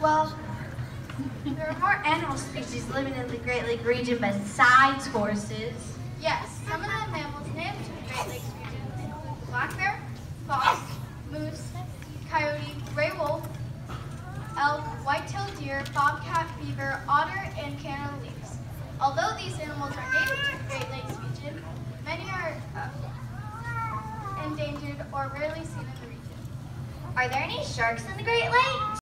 Well, there are more animal species living in the Great Lake region besides horses. Yes, some of the mammals native to the Great Lakes region include black bear, fox, moose, coyote, gray wolf, elk, white-tailed deer, bobcat, beaver, otter, and Canada lynx. Although these animals are native to the Great Lakes region, many are endangered or rarely seen in the region. Are there any sharks in the Great Lakes?